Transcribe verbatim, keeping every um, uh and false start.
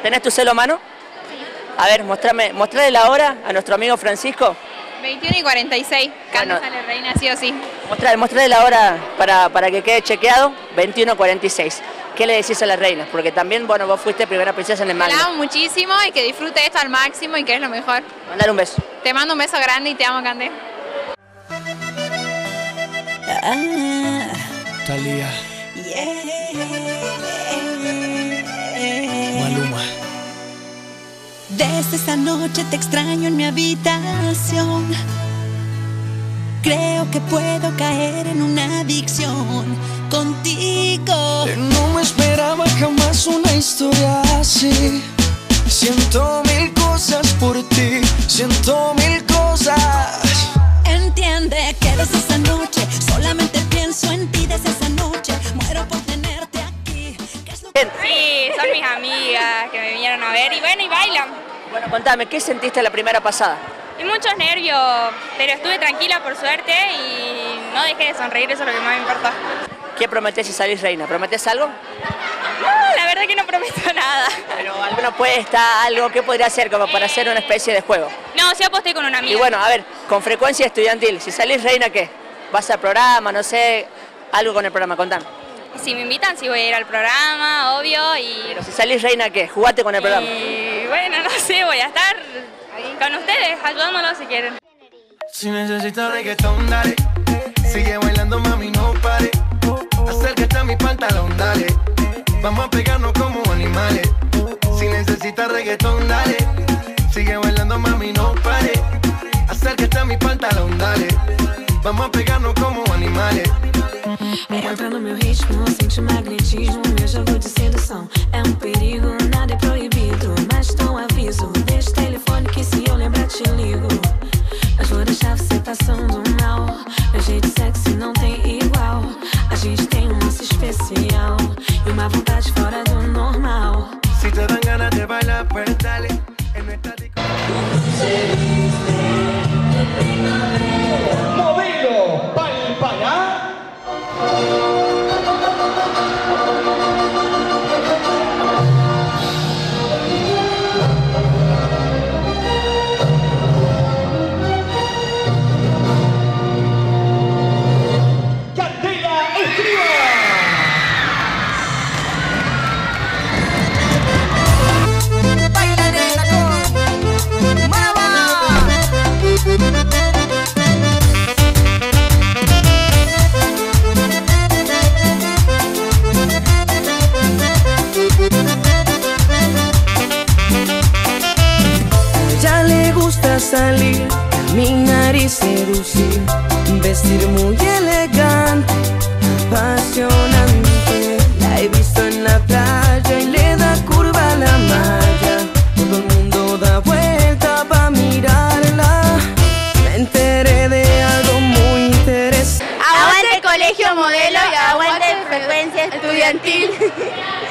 ¿Tenés tu celo a mano? A ver, mostrame, mostrale la hora a nuestro amigo Francisco. veintiuno y cuarenta y seis, Candy Bueno. sale reina, sí o sí. Mostrale, mostrale la hora para, para que quede chequeado, veintiuno cuarenta y seis. ¿Qué le decís a la reina? Porque también, bueno, vos fuiste primera princesa en el Te manga. la amo muchísimo y que disfrute esto al máximo y que es lo mejor. Mandale un beso. Te mando un beso grande y te amo, Candy. Talía. Maluma. Desde esa noche te extraño en mi habitación. Creo que puedo caer en una adicción contigo. No me esperaba jamás una historia así. Siento mil cosas por ti, siento mil cosas. Entiende que desde esa noche solamente pienso en ti. Desde esa noche muero por tenerte aquí. ¿Qué es lo que... Sí, son mis amigas que me vinieron a ver y bueno, y bailan. Bueno, contame, ¿qué sentiste la primera pasada? Y muchos nervios, pero estuve tranquila por suerte y no dejé de sonreír, eso es lo que más me importa. ¿Qué prometés si salís reina? ¿Prometés algo? No, la verdad que no prometo nada. Pero alguna apuesta, algo, ¿qué podría hacer como para hacer una especie de juego? No, sí aposté con una amiga. Y bueno, a ver, con Frecuencia Estudiantil, si salís reina, ¿qué? ¿Vas al programa, no sé, algo con el programa? Contame. Si me invitan, sí voy a ir al programa, obvio, y... Pero si salís reina, ¿qué? Jugate con el programa. Y bueno, no sé, voy a estar con ustedes, ayudándolos si quieren. Si necesitas reggaetón, dale. Sigue bailando, mami, no pare. Acércate a mi pantalón, dale. Vamos a pegarnos como animales. Si necesitas reggaetón, dale. Sigue bailando, mami, no pare. Acércate a mi pantalón, dale. Vamos a pegarnos como animales. Entra no meu ritmo, sente o magnetismo, meu jogo de sedução. É um perigo, nada é proibido, mas dou um aviso. Deixa o telefone que se eu lembrar te ligo. Mas vou deixar você passando mal. Meu jeito sexy não tem igual. A gente tem um lance especial e uma vontade fora do normal. Si te dan ganas de bailar, pues dale. En esta Modelo Palpalá. Salir, caminar y seducir, vestir muy elegante, apasionante. La he visto en la playa y le da curva a la malla. Todo el mundo da vuelta pa' mirarla. Me enteré de algo muy interesante. Aguante Colegio Modelo y aguante Frecuencia Estudiantil.